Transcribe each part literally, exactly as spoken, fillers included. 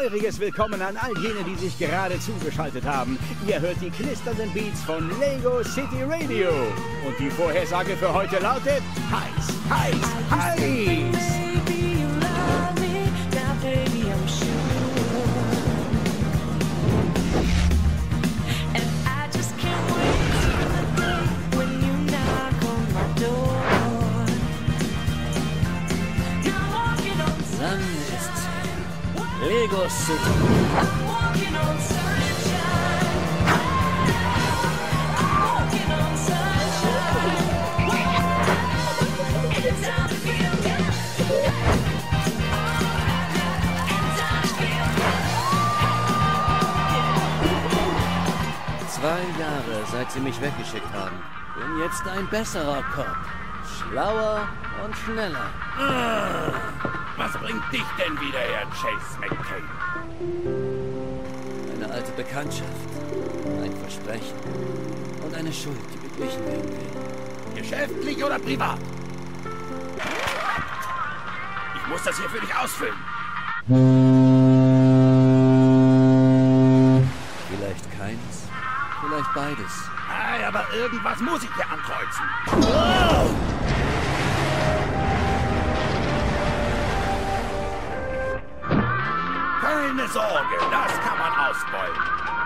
gehöriges Willkommen an all jene, die sich gerade zugeschaltet haben. Ihr hört die knisternden Beats von Lego City Radio. Und die Vorhersage für heute lautet heiß, heiß, heiß! Dann ist's hier. Lego City. Zwei Jahre, seit sie mich weggeschickt haben. Bin jetzt ein besserer Cop. Schlauer und schneller. Was bringt dich denn wieder her, Chase McCain? Eine alte Bekanntschaft, ein Versprechen und eine Schuld, die beglichen werden will. Geschäftlich oder privat? Ich muss das hier für dich ausfüllen. Vielleicht keins, vielleicht beides. Hey, aber irgendwas muss ich hier ankreuzen. Oh! Keine Sorge, das kann man ausbeuten.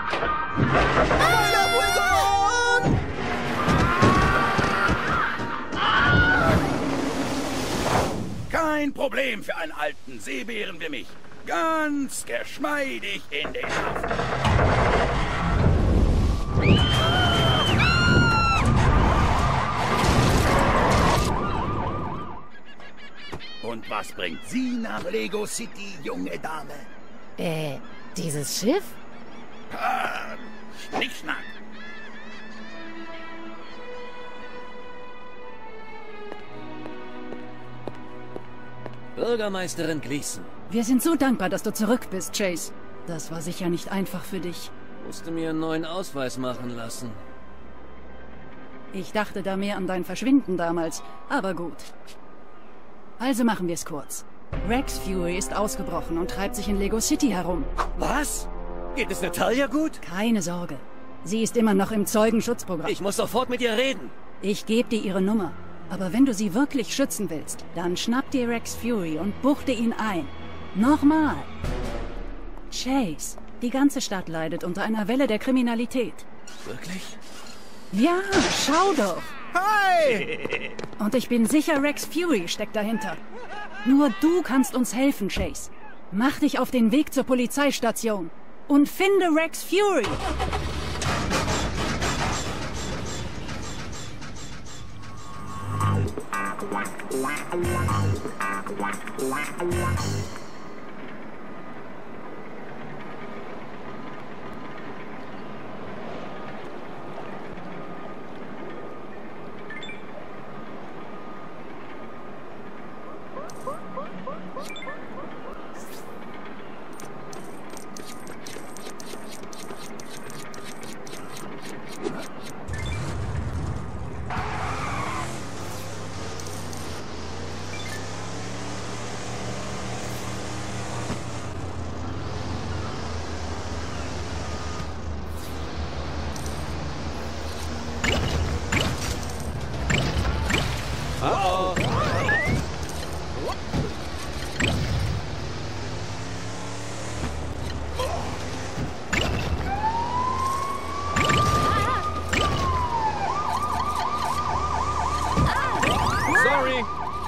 Kein Problem für einen alten Seebären wie mich. Ganz geschmeidig in den Hafen. Und was bringt Sie nach Lego City, junge Dame? Äh, dieses Schiff? Ah, Schnickschnack. Bürgermeisterin Gleason. Wir sind so dankbar, dass du zurück bist, Chase. Das war sicher nicht einfach für dich. Musste mir einen neuen Ausweis machen lassen. Ich dachte da mehr an dein Verschwinden damals, aber gut. Also machen wir es kurz. Rex Fury ist ausgebrochen und treibt sich in Lego City herum. Was? Geht es Natalia gut? Keine Sorge. Sie ist immer noch im Zeugenschutzprogramm. Ich muss sofort mit ihr reden. Ich gebe dir ihre Nummer. Aber wenn du sie wirklich schützen willst, dann schnapp dir Rex Fury und buchte ihn ein. Nochmal. Chase, die ganze Stadt leidet unter einer Welle der Kriminalität. Wirklich? Ja, schau doch. Hi! Und ich bin sicher, Rex Fury steckt dahinter. Nur du kannst uns helfen, Chase. Mach dich auf den Weg zur Polizeistation und finde Rex Fury. Uh-oh. Sorry!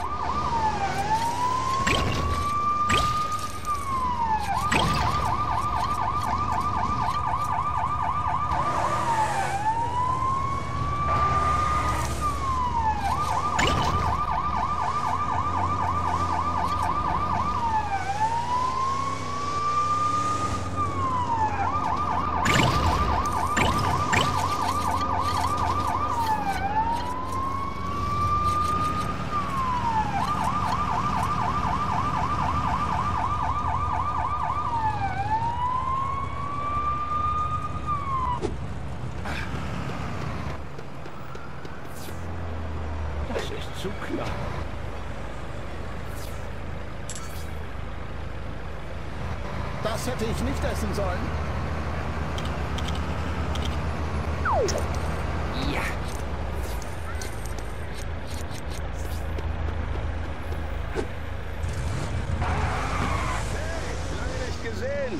zu klar. Das hätte ich nicht essen sollen. Ja. Lange nicht gesehen.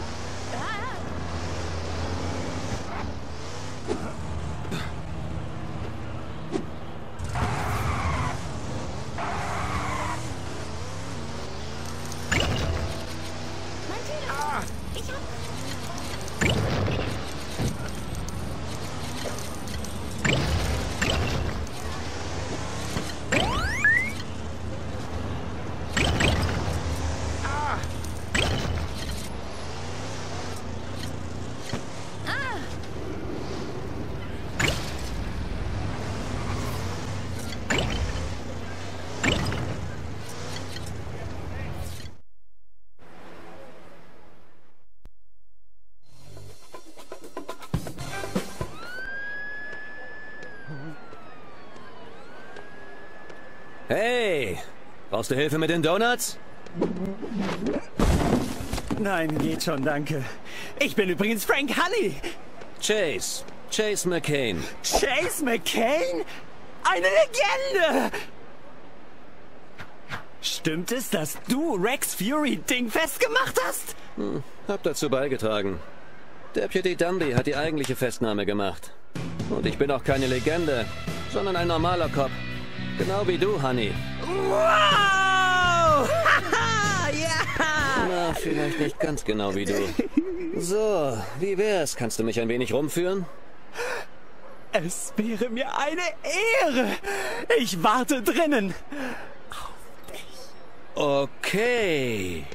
Hey, brauchst du Hilfe mit den Donuts? Nein, geht schon, danke. Ich bin übrigens Frank Honey. Chase. Chase McCain. Chase McCain? Eine Legende! Stimmt es, dass du Rex Fury Ding festgemacht hast? Hm, hab dazu beigetragen. Deputy Dundee hat die eigentliche Festnahme gemacht. Und ich bin auch keine Legende, sondern ein normaler Cop. Genau wie du, Honey. Wow! Haha, ja! Na, vielleicht nicht ganz genau wie du. So, wie wär's? Kannst du mich ein wenig rumführen? Es wäre mir eine Ehre. Ich warte drinnen. Auf dich. Okay.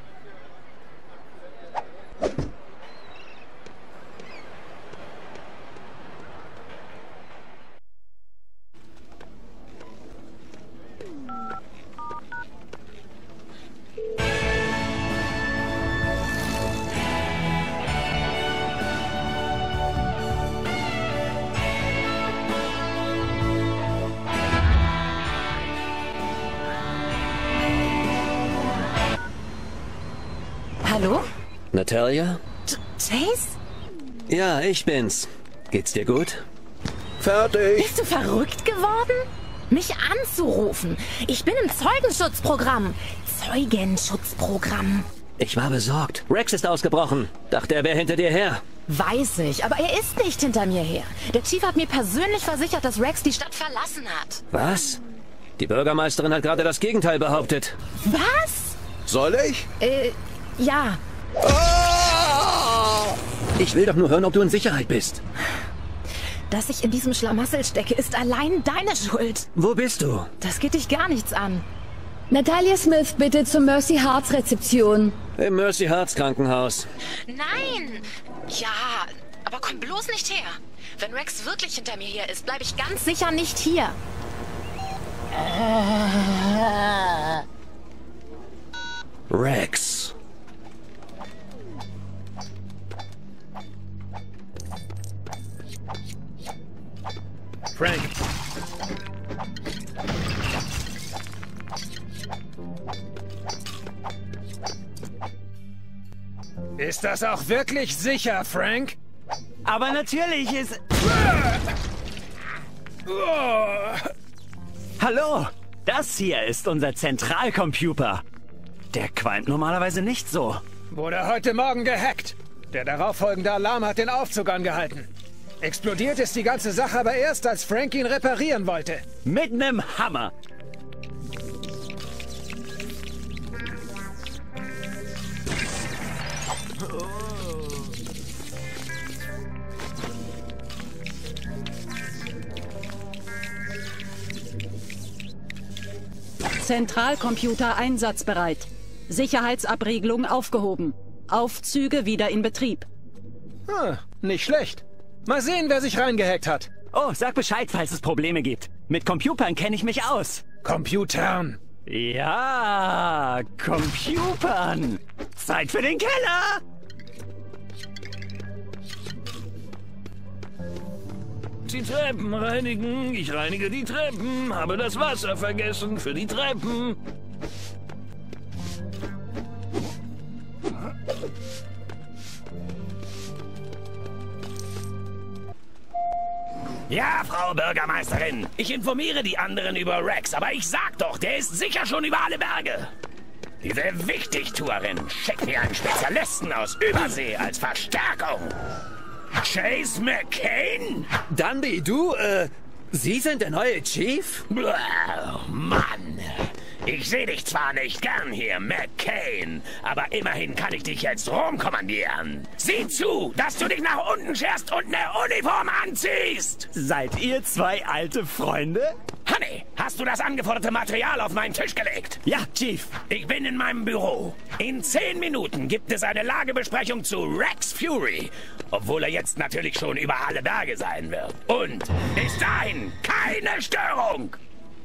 Hallo? Natalia? Ch Chase? Ja, ich bin's. Geht's dir gut? Fertig. Bist du verrückt geworden? Mich anzurufen. Ich bin im Zeugenschutzprogramm. Zeugenschutzprogramm. Ich war besorgt. Rex ist ausgebrochen. Dachte, er wäre hinter dir her. Weiß ich, aber er ist nicht hinter mir her. Der Chief hat mir persönlich versichert, dass Rex die Stadt verlassen hat. Was? Die Bürgermeisterin hat gerade das Gegenteil behauptet. Was? Soll ich? Äh, ja. Oh! Ich will doch nur hören, ob du in Sicherheit bist. Dass ich in diesem Schlamassel stecke, ist allein deine Schuld. Wo bist du? Das geht dich gar nichts an. Natalia Smith, bitte zur Mercy Hearts Rezeption. Im Mercy Hearts Krankenhaus. Nein! Ja, aber komm bloß nicht her. Wenn Rex wirklich hinter mir her ist, bleibe ich ganz sicher nicht hier. Rex. Frank. Ist das auch wirklich sicher, Frank? Aber natürlich ist... Hallo, das hier ist unser Zentralcomputer. Der qualmt normalerweise nicht so. Wurde heute Morgen gehackt. Der darauffolgende Alarm hat den Aufzug angehalten. Explodiert ist die ganze Sache aber erst, als Frank ihn reparieren wollte. Mit nem Hammer. Zentralcomputer einsatzbereit. Sicherheitsabriegelung aufgehoben. Aufzüge wieder in Betrieb. Ah, nicht schlecht. Mal sehen, wer sich reingehackt hat. Oh, sag Bescheid, falls es Probleme gibt. Mit Computern kenne ich mich aus. Computern. Ja, Computern. Zeit für den Keller. Die Treppen reinigen. Ich reinige die Treppen. Habe das Wasser vergessen für die Treppen. Ja, Frau Bürgermeisterin. Ich informiere die anderen über Rex, aber ich sag doch, der ist sicher schon über alle Berge. Diese Wichtigtuerin schickt mir einen Spezialisten aus Übersee als Verstärkung. Chase McCain? Dundee, du, äh, Sie sind der neue Chief? Blah, Mann. Ich sehe dich zwar nicht gern hier, McCain, aber immerhin kann ich dich jetzt rumkommandieren. Sieh zu, dass du dich nach unten scherst und eine Uniform anziehst. Seid ihr zwei alte Freunde? Honey, hast du das angeforderte Material auf meinen Tisch gelegt? Ja, Chief. Ich bin in meinem Büro. In zehn Minuten gibt es eine Lagebesprechung zu Rex Fury. Obwohl er jetzt natürlich schon über alle Berge sein wird. Und bis dahin keine Störung.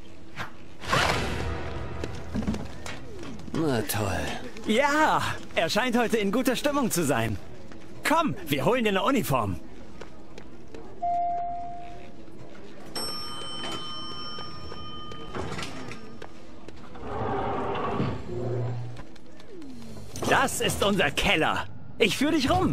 Na toll. Ja, er scheint heute in guter Stimmung zu sein. Komm, wir holen dir eine Uniform. Das ist unser Keller. Ich führe dich rum.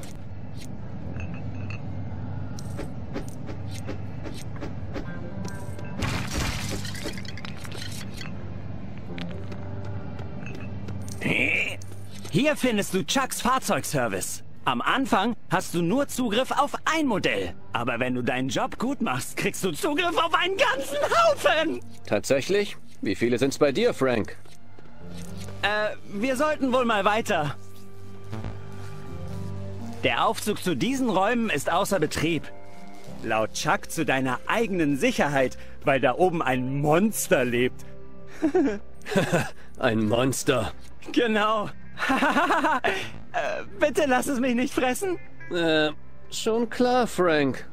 Hier findest du Chucks Fahrzeugservice. Am Anfang hast du nur Zugriff auf ein Modell. Aber wenn du deinen Job gut machst, kriegst du Zugriff auf einen ganzen Haufen. Tatsächlich? Wie viele sind's bei dir, Frank? Äh, wir sollten wohl mal weiter. Der Aufzug zu diesen Räumen ist außer Betrieb. Laut Chuck zu deiner eigenen Sicherheit, weil da oben ein Monster lebt. Ein Monster. Genau. äh, bitte lass es mich nicht fressen. Äh, schon klar, Frank.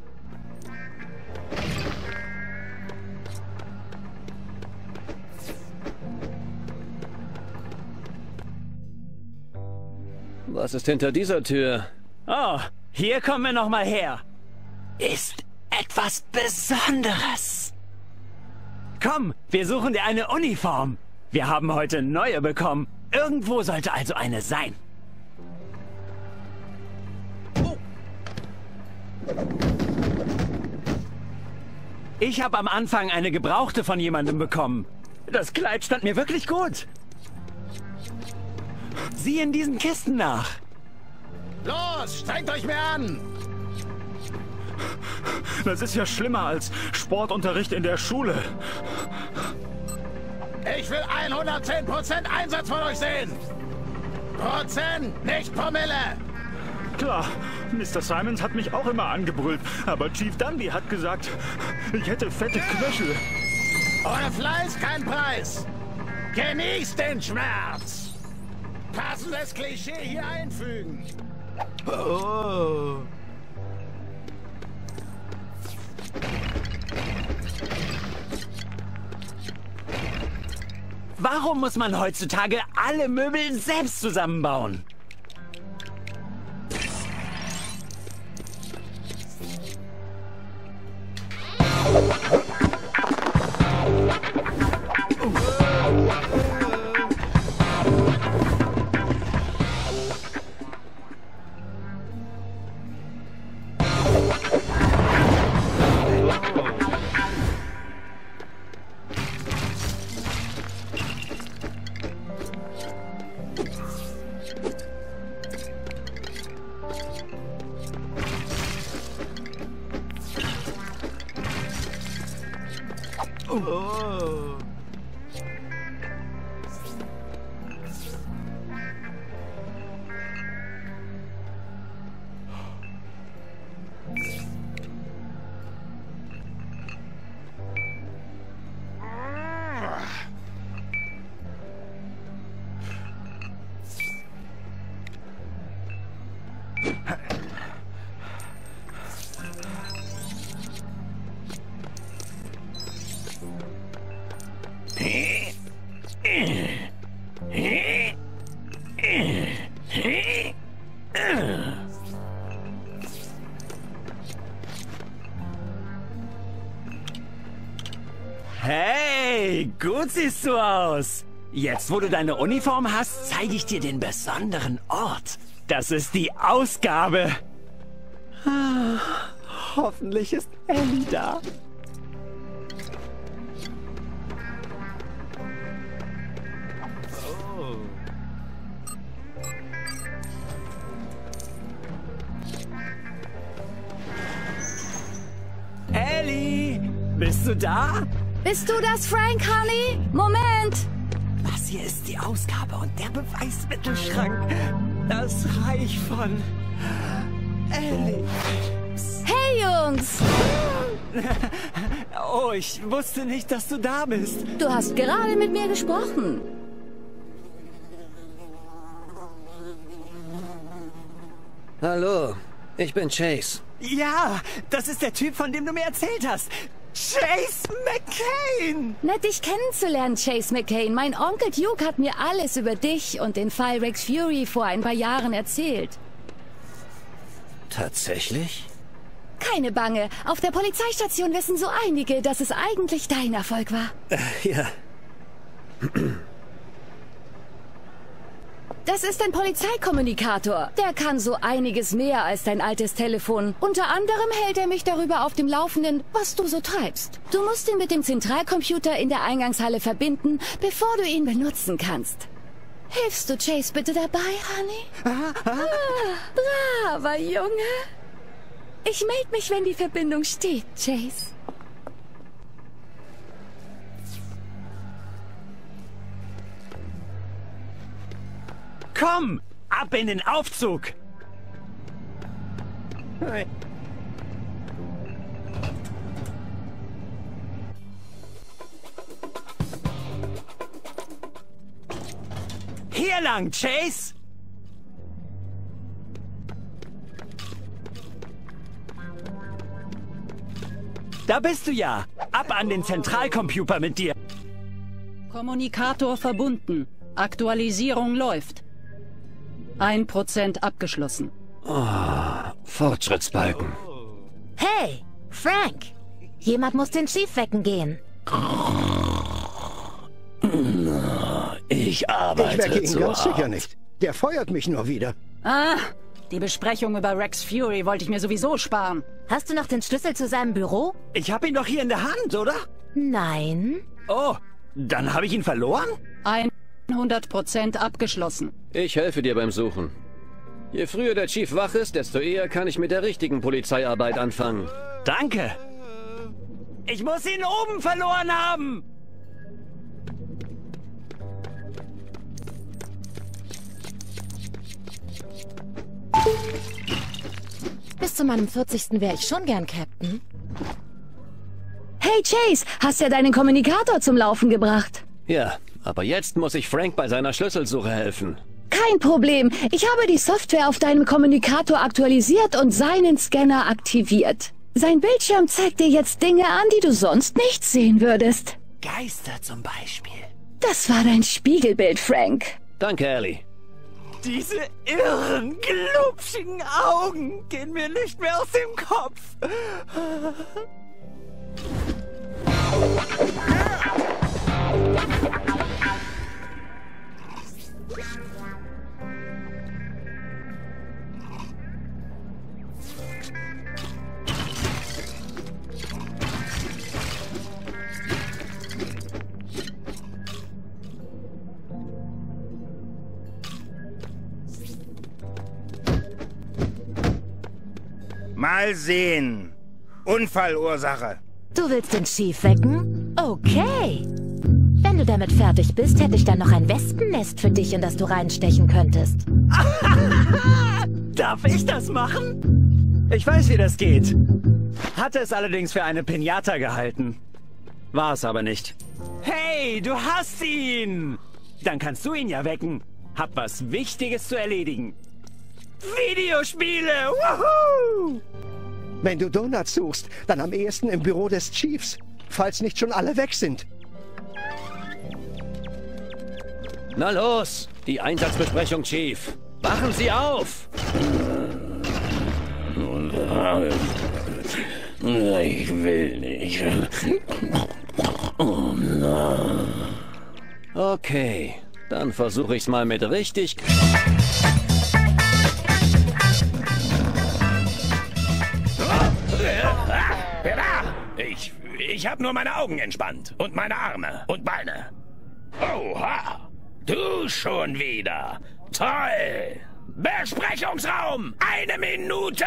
Was ist hinter dieser Tür? Oh, hier kommen wir noch mal her. Ist etwas Besonderes. Komm, wir suchen dir eine Uniform. Wir haben heute neue bekommen. Irgendwo sollte also eine sein. Oh. Ich habe am Anfang eine gebrauchte von jemandem bekommen. Das Kleid stand mir wirklich gut. Sieh in diesen Kisten nach. Los, strengt euch mehr an! Das ist ja schlimmer als Sportunterricht in der Schule. Ich will hundertzehn Prozent Einsatz von euch sehen! Prozent, nicht Promille! Klar, Mister Simons hat mich auch immer angebrüllt, aber Chief Dundee hat gesagt, ich hätte fette Knöchel. Ohne Fleiß kein Preis! Genießt den Schmerz! Passendes Klischee hier einfügen! Oh. Warum muss man heutzutage alle Möbel selbst zusammenbauen? Oh. Hey, gut siehst du aus. Jetzt, wo du deine Uniform hast, zeige ich dir den besonderen Ort. Das ist die Ausgabe. Hoffentlich ist Ellie da. Ellie, bist du da? Bist du das, Frank, Honey? Moment! Das hier ist die Ausgabe und der Beweismittelschrank. Das Reich von Ellie. Hey, Jungs! Oh, ich wusste nicht, dass du da bist. Du hast gerade mit mir gesprochen. Hallo, ich bin Chase. Ja, das ist der Typ, von dem du mir erzählt hast. Chase McCain! Nett, dich kennenzulernen, Chase McCain. Mein Onkel Duke hat mir alles über dich und den Fall Rex Fury vor ein paar Jahren erzählt. Tatsächlich? Keine Bange. Auf der Polizeistation wissen so einige, dass es eigentlich dein Erfolg war. Äh, ja. Das ist ein Polizeikommunikator. Der kann so einiges mehr als dein altes Telefon. Unter anderem hält er mich darüber auf dem Laufenden, was du so treibst. Du musst ihn mit dem Zentralcomputer in der Eingangshalle verbinden, bevor du ihn benutzen kannst. Hilfst du Chase bitte dabei, Honey? Ah, braver Junge. Ich melde mich, wenn die Verbindung steht, Chase. Komm, ab in den Aufzug! Hier lang, Chase! Da bist du ja! Ab an den Zentralcomputer mit dir! Kommunikator verbunden. Aktualisierung läuft. Ein Prozent abgeschlossen. Oh, Fortschrittsbalken. Hey, Frank! Jemand muss den Chief wecken gehen. Ich arbeite Ich wecke ihn zu ganz hart. sicher nicht. Der feuert mich nur wieder. Ah, die Besprechung über Rex Fury wollte ich mir sowieso sparen. Hast du noch den Schlüssel zu seinem Büro? Ich hab ihn doch hier in der Hand, oder? Nein. Oh, dann habe ich ihn verloren? hundert Prozent abgeschlossen. Ich helfe dir beim Suchen. Je früher der Chief wach ist, desto eher kann ich mit der richtigen Polizeiarbeit anfangen. Danke. Ich muss ihn oben verloren haben. Bis zu meinem vierzigsten wäre ich schon gern Captain. Hey Chase, hast ja deinen Kommunikator zum Laufen gebracht. Ja, aber jetzt muss ich Frank bei seiner Schlüsselsuche helfen. Kein Problem. Ich habe die Software auf deinem Kommunikator aktualisiert und seinen Scanner aktiviert. Sein Bildschirm zeigt dir jetzt Dinge an, die du sonst nicht sehen würdest. Geister zum Beispiel. Das war dein Spiegelbild, Frank. Danke, Ellie. Diese irren, glubschigen Augen gehen mir nicht mehr aus dem Kopf. Mal sehen. Unfallursache. Du willst den Chief wecken? Okay. Wenn du damit fertig bist, hätte ich dann noch ein Wespennest für dich, in das du reinstechen könntest. Darf ich das machen? Ich weiß, wie das geht. Hatte es allerdings für eine Pinata gehalten. War es aber nicht. Hey, du hast ihn! Dann kannst du ihn ja wecken. Hab was Wichtiges zu erledigen. Videospiele! Woohoo! Wenn du Donuts suchst, dann am ehesten im Büro des Chiefs, falls nicht schon alle weg sind. Na los, die Einsatzbesprechung, Chief. Wachen Sie auf! Ich will nicht. Oh nein. Okay, dann versuche ich's mal mit richtig... Ich, ich habe nur meine Augen entspannt. Und meine Arme und Beine. Oha! Du schon wieder. Toll! Besprechungsraum! Eine Minute!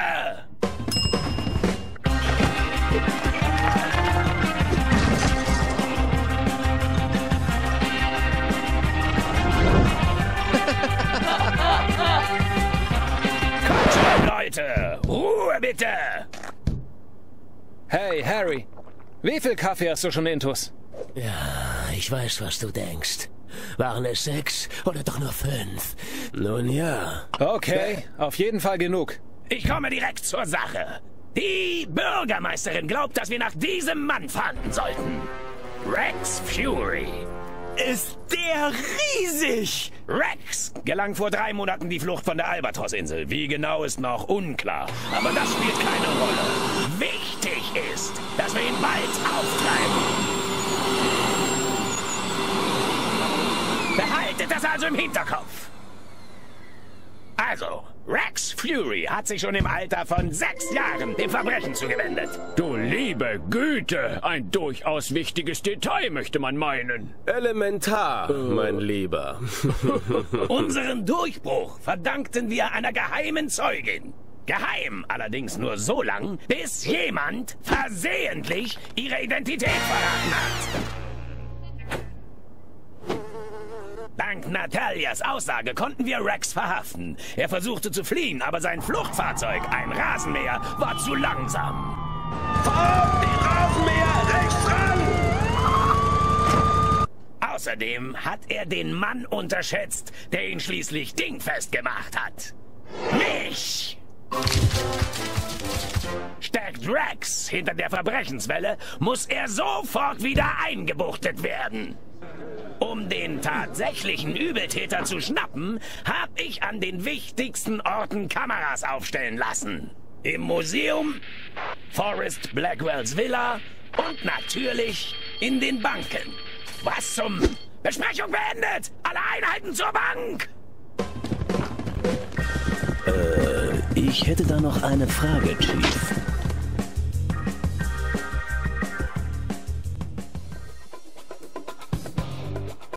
Kommt schon, Leute! Ruhe bitte! Hey, Harry. Wie viel Kaffee hast du schon intus? Ja, ich weiß, was du denkst. Waren es sechs oder doch nur fünf? Nun ja. Okay, auf jeden Fall genug. Ich komme direkt zur Sache. Die Bürgermeisterin glaubt, dass wir nach diesem Mann fahnden sollten. Rex Fury. Ist der riesig! Rex gelang vor drei Monaten die Flucht von der Albatros-Insel. Wie genau ist noch unklar. Aber das spielt keine Rolle. Wichtig ist, dass wir ihn bald auftreiben. Behaltet das also im Hinterkopf. Also, Rex Fury hat sich schon im Alter von sechs Jahren dem Verbrechen zugewendet. Du liebe Güte, ein durchaus wichtiges Detail, möchte man meinen. Elementar, mein Lieber. Unseren Durchbruch verdankten wir einer geheimen Zeugin. Geheim allerdings nur so lang, bis jemand versehentlich ihre Identität verraten hat. Dank Natalias Aussage konnten wir Rex verhaften. Er versuchte zu fliehen, aber sein Fluchtfahrzeug, ein Rasenmäher, war zu langsam. Vor den Rasenmäher rechts ran! Außerdem hat er den Mann unterschätzt, der ihn schließlich dingfest gemacht hat. Mich! Steckt Rex hinter der Verbrechenswelle, muss er sofort wieder eingebuchtet werden. Um den tatsächlichen Übeltäter zu schnappen, habe ich an den wichtigsten Orten Kameras aufstellen lassen. Im Museum, Forrest Blackwells Villa und natürlich in den Banken. Was zum... Besprechung beendet! Alle Einheiten zur Bank! Äh, ich hätte da noch eine Frage, Chief.